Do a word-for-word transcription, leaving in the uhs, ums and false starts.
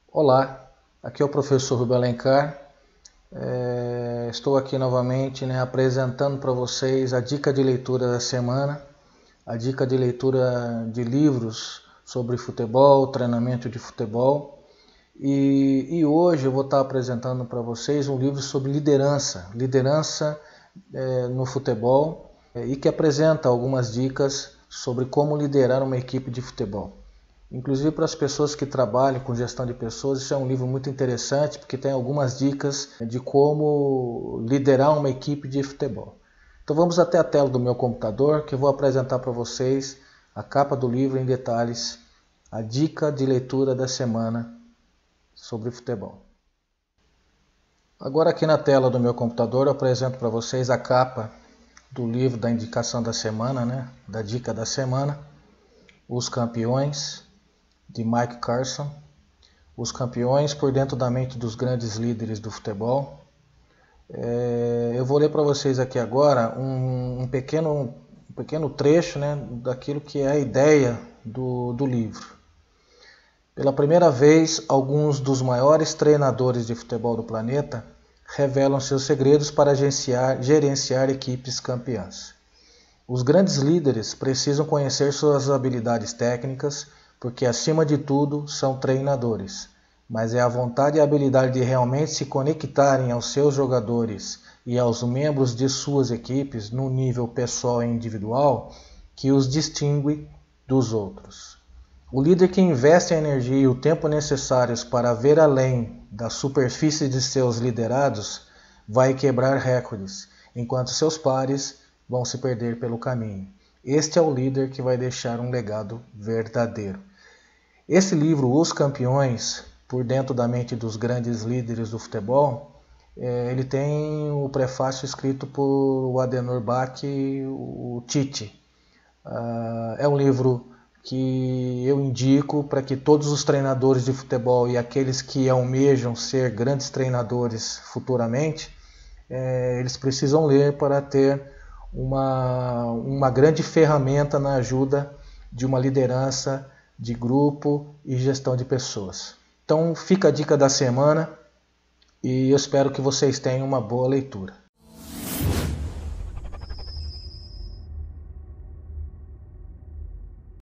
Olá, aqui é o professor Rubem Alencar. É, estou aqui novamente, né, apresentando para vocês a dica de leitura da semana, a dica de leitura de livros sobre futebol, treinamento de futebol. E, e hoje eu vou estar apresentando para vocês um livro sobre liderança, liderança é, no futebol, é, e que apresenta algumas dicas sobre como liderar uma equipe de futebol. Inclusive para as pessoas que trabalham com gestão de pessoas, isso é um livro muito interessante porque tem algumas dicas de como liderar uma equipe de futebol. Então vamos até a tela do meu computador que eu vou apresentar para vocês a capa do livro em detalhes, a dica de leitura da semana sobre futebol. Agora aqui na tela do meu computador eu apresento para vocês a capa do livro da indicação da semana, né? Da dica da semana, Os Campeões, de Mike Carson, Os Campeões por dentro da mente dos grandes líderes do futebol. É, eu vou ler para vocês aqui agora um, um, pequeno, um pequeno trecho, né, daquilo que é a ideia do, do livro. Pela primeira vez, alguns dos maiores treinadores de futebol do planeta revelam seus segredos para gerenciar, gerenciar equipes campeãs. Os grandes líderes precisam conhecer suas habilidades técnicas, porque acima de tudo são treinadores, mas é a vontade e a habilidade de realmente se conectarem aos seus jogadores e aos membros de suas equipes no nível pessoal e individual que os distingue dos outros. O líder que investe a energia e o tempo necessários para ver além da superfície de seus liderados vai quebrar recordes, enquanto seus pares vão se perder pelo caminho. Este é o líder que vai deixar um legado verdadeiro. Esse livro, Os Campeões, por dentro da mente dos grandes líderes do futebol, é, ele tem o prefácio escrito por Adenor Bach, o Tite. Ah, é um livro que eu indico para que todos os treinadores de futebol e aqueles que almejam ser grandes treinadores futuramente, é, eles precisam ler para ter uma, uma grande ferramenta na ajuda de uma liderança de grupo e gestão de pessoas. Então fica a dica da semana e eu espero que vocês tenham uma boa leitura.